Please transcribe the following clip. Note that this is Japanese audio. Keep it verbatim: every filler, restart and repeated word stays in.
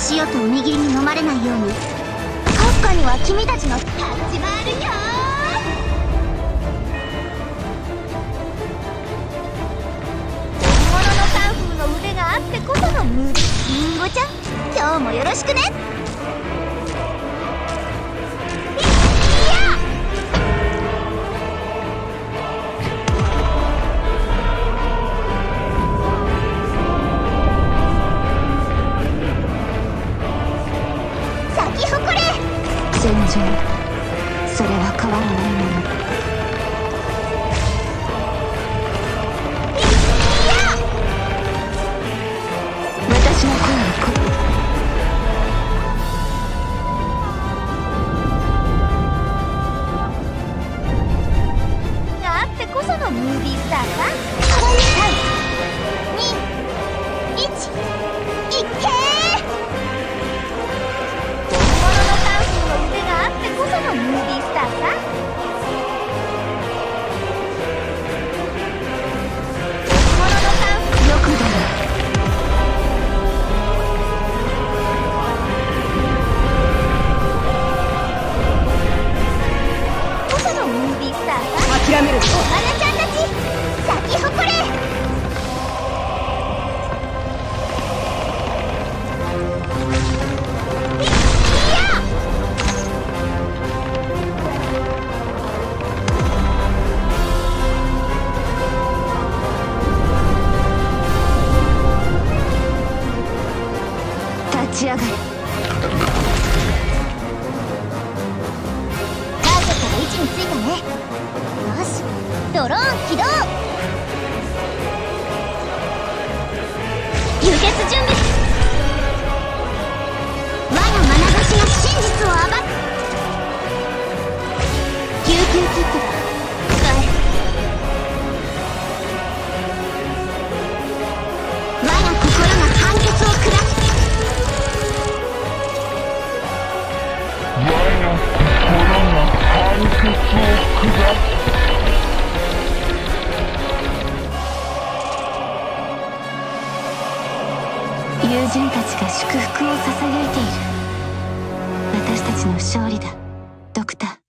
足音を握りに飲まれないように。閣下には君たちの立ち回るよ。本物のカンフーの腕があってこそのムービー。リンゴちゃん、今日もよろしくね。戦場、それは変わらないもの。私の声に来い。があってこそのムービースターさ。さん、に、いち、いっけー。こそのムービースターさ。本物のカンフー。よくだな。こそのムービースターさ。諦める。お花ちゃんたち、咲き誇れ。立ち上がれ。ターゲットが位置についたね。よし、ドローン起動。輸血準備。我が眼差しが真実を暴く。救急キットだ。使え。我が心が判決を下す。友人たちが祝福を捧げている。私たちの勝利だ、ドクター。